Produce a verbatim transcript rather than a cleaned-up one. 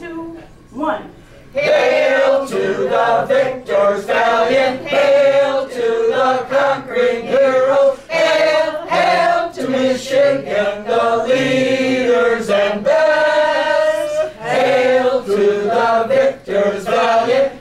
two, one. Hail to the victors valiant, hail to the conquering heroes, hail, hail to Michigan, the leaders and best. Hail to the victors valiant,